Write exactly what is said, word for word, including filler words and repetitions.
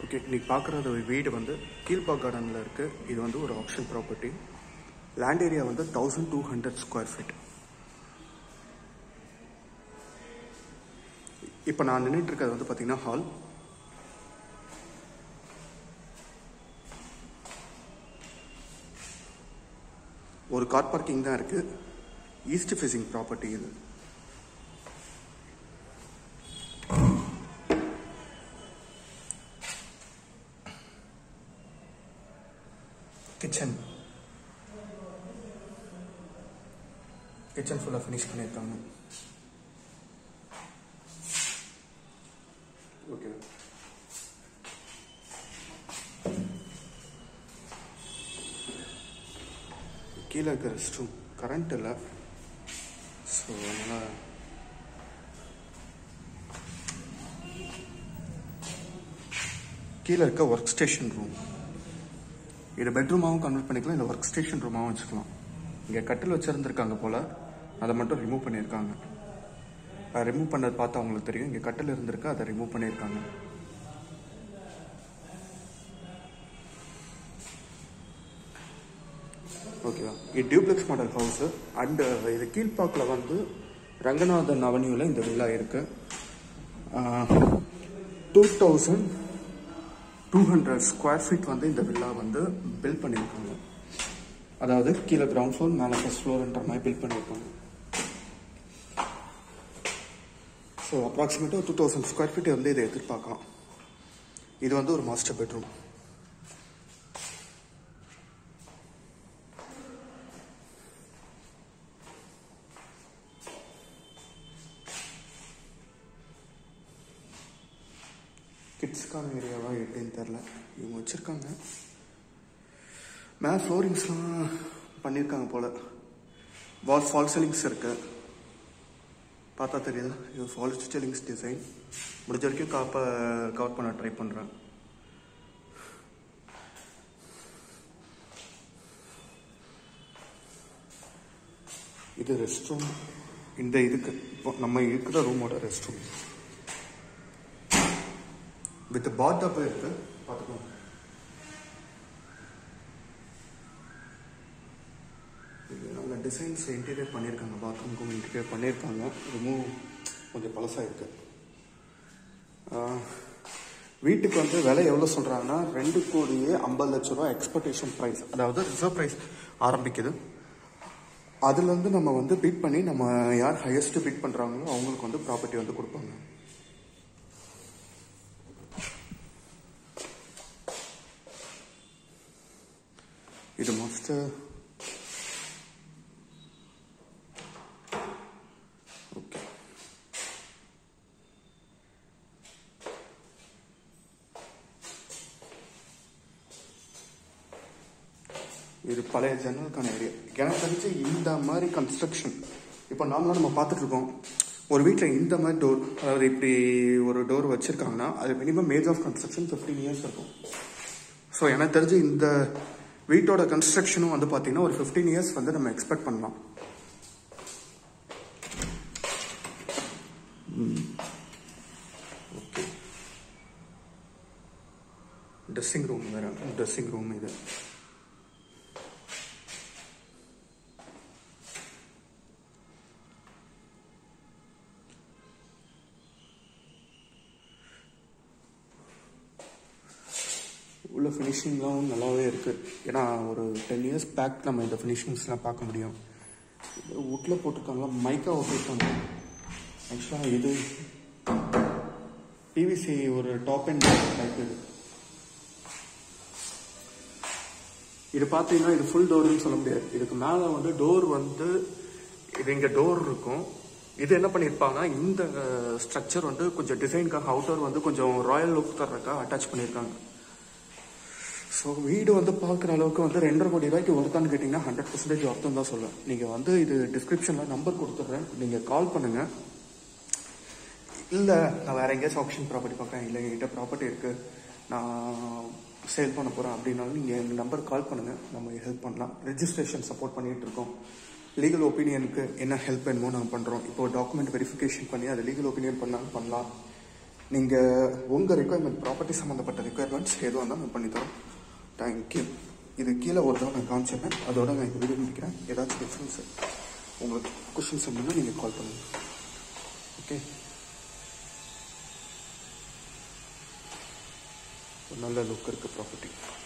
Okay, இன்னைக்கு பார்க்குறது வீடு வந்து கீழ்பாக் கார்டனில் இருக்குது. இது வந்து ஒரு ஆப்ஷன் ப்ராப்பர்ட்டி. லேண்ட் ஏரியா வந்து thousand two hundred square feet. இப்போ நான் நின்றுட்டு இருக்கிறது வந்து பார்த்தீங்கன்னா ஹால். ஒரு கார் பார்க்கிங் தான் இருக்குது. ஈஸ்ட் ஃபேசிங் ப்ராப்பர்ட்டி இது. கிச்சன் கிச்சன் ஃபுல்லாக ஃபினிஷ் பண்ணியிருக்காங்க. ஓகே, கீழே இருக்க ரெஸ்ட் ரூம் கரண்ட் இல்லை, ஸோ அதனால் கீழே இருக்க ஒர்க் ஸ்டேஷன் ரூம். இதை பெட்ரூமாகவும் கன்வெர்ட் பண்ணிக்கலாம், இல்லை ஒர்க் ஸ்டேஷன் ரூமாகவும் வச்சுக்கலாம். இங்கே கட்டில் வச்சுருந்துருக்காங்க போல், அதை மட்டும் ரிமூவ் பண்ணியிருக்காங்க. அதை ரிமூவ் பண்ணது பார்த்தா அவங்களுக்கு தெரியும். இங்கே கட்டில் இருந்திருக்கு, அதை ரிமூவ் பண்ணியிருக்காங்க. ஓகேவா, இது டியூப்ளெக்ஸ் மாடல் ஹவுஸு. அண்டு இது கீழ்பாக்கில் வந்து ரங்கநாதன் அவென்யூவில் இந்த வில்லா இருக்குது. Two thousand two hundred square feet வந்து இந்த வில்லா வந்து பில்ட் பண்ணியிருக்காங்க. அதாவது கீழே கிரவுண்ட் ஃப்ளோர், மேலே ஃபர்ஸ்ட் ஃப்ளோர்ன்ற மாதிரி பில்ட் பண்ணியிருக்காங்க. ஸோ அப்ராக்சிமேட்டாக டூ தௌசண்ட் ஸ்கொயர் ஃபீட் வந்து இதை எதிர்பார்க்கலாம். இது வந்து ஒரு மாஸ்டர் பெட்ரூம். கிட்ஸ்க்கான ஏரியாவா எப்படின்னு தெரில, இவங்க வச்சுருக்காங்க. மேலே ஃப்ளோரிங்ஸ்லாம் பண்ணியிருக்காங்க போல். வால் ஃபால் சீலிங்ஸ் இருக்குது, பார்த்தா தெரியுது. இது ஃபால் சீலிங்ஸ் டிசைன். முடிஞ்ச வரைக்கும் காப்பை கவர் பண்ண ட்ரை பண்ணுறேன். இது ரெஸ்ட் ரூம். இந்த இதுக்கு இப்போ நம்ம இருக்கிற ரூமோட ரெஸ்ட் ரூம் வித் பாத்டப் இருக்கு, பார்த்துக்கோங்க. இது நல்ல டிசைன்ஸ் இன்டீரியர் பண்ணியிருக்காங்க. பாத்ரூம்க்கும் இன்டீரியர் பண்ணியிருக்காங்க. ரூமும் கொஞ்சம் பழசாக இருக்கு. வீட்டுக்கு வந்து விலை எவ்வளோ சொல்கிறாங்கன்னா ரெண்டு கோடியே ஐம்பது லட்ச ரூபா எக்ஸ்பெக்டேஷன் ப்ரைஸ், அதாவது ரிசர்வ் ப்ரைஸ் ஆரம்பிக்குது. அதுலேருந்து நம்ம வந்து பிட் பண்ணி நம்ம யார் ஹையஸ்ட்டு பிட் பண்ணுறாங்களோ அவங்களுக்கு வந்து ப்ராப்பர்ட்டி வந்து கொடுப்பாங்க. இது மாஸ்டர். ஓகே, இது பழைய ஜன்னலுக்கான ஏரியா. எனக்கு தெரிஞ்சு இந்த மாதிரி கன்ஸ்ட்ரக்ஷன் இப்போ நார்மலாக நம்ம பார்த்துட்டு இருக்கோம். ஒரு வீட்டில் இந்த மாதிரி டோர், அதாவது இப்படி ஒரு டோர் வச்சுருக்காங்கன்னா அது minimum age of construction fifteen years இருக்கும். ஸோ எனக்கு தெரிஞ்சு இந்த வீட்டோட கன்ஸ்ட்ரக்ஷனும் வந்து பார்த்தீங்கன்னா ஒரு ஃபிஃப்டீன் இயர்ஸ் வந்து நம்ம எக்ஸ்பெக்ட் பண்ணலாம். ஓகே, ட்ரெஸ்ஸிங் ரூம் வேற. ட்ரெஸ்ஸிங் ரூம் இது. உள்ள ஃபினிஷிங்லாம் நல்லாவே இருக்குது. ஏன்னா ஒரு டென் இயர்ஸ் பேக் நம்ம இந்த ஃபினிஷிங்ஸ்லாம் பார்க்க முடியும். வுட்டில் போட்டிருக்காங்களா, மைக்கா ஒட்டிருக்காங்க. ஆக்சுவலாக இது பிவிசி ஒரு டாப் அண்ட் டைப். இது இது பார்த்தீங்கன்னா இது ஃபுல் டோர்னு சொல்ல முடியாது. இதுக்கு மேலே வந்து டோர் வந்து இது இங்கே டோர் இருக்கும். இது என்ன பண்ணியிருப்பாங்கன்னா இந்த ஸ்ட்ரக்சர் வந்து கொஞ்சம் டிசைனுக்காக அவுட்டர் வந்து கொஞ்சம் ராயல் லுக் தர்றதுக்காக அட்டாச் பண்ணியிருக்காங்க. ஸோ வீடு வந்து பார்க்குற அளவுக்கு வந்து ரெண்டரை கோடி ரூபாய்க்கு ஒருத்தான்னு கேட்டிங்கன்னா ஹண்ட்ரட் பர்சன்டேஜ் ஒருத்தம் தான் சொல்லுவேன். நீங்கள் வந்து இது டிஸ்கிரிப்ஷனில் நம்பர் கொடுத்துட்றேன், நீங்கள் கால் பண்ணுங்கள். இல்லை நான் வேறு எங்கேயாச்சும் ஆப்ஷன் ப்ராப்பர்ட்டி பார்க்குறேன், இல்லை என்கிட்ட ப்ராப்பர்ட்டி இருக்குது, நான் சேல் பண்ண போகிறேன் அப்படின்னாலும் நீங்கள் எங்கள் நம்பர் கால் பண்ணுங்கள், நம்ம ஹெல்ப் பண்ணலாம். ரெஜிஸ்ட்ரேஷன் சப்போர்ட் பண்ணிகிட்டு இருக்கோம். லீகல் ஒப்பீனியனுக்கு என்ன ஹெல்ப் வேணுமோ நாங்கள் பண்ணுறோம். இப்போ டாக்குமெண்ட் வெரிஃபிகேஷன் பண்ணி அது லீகல் ஒப்பீனியன் பண்ணாலும் பண்ணலாம். நீங்கள் உங்கள் ரெக்குயர்மெண்ட் ப்ராப்பர்ட்டி சம்மந்தப்பட்ட ரெக்குயர்மெண்ட்ஸ் எதுவும் இருந்தால் நான் பண்ணித்தரோம். தேங்க்யூ. இது கீழே ஒரு தடவை நான் காமிச்சிருக்கேன். அதோட நான் இந்த வீடியோ முடிக்கிறேன். ஏதாச்சும் டிஃப்ரென்ஸு உங்களுக்கு கொஷின்ஸ் இருந்தால் நீங்கள் கால் பண்ணுங்கள். ஓகே, நல்ல லுக் இருக்குது ப்ராப்பர்ட்டி.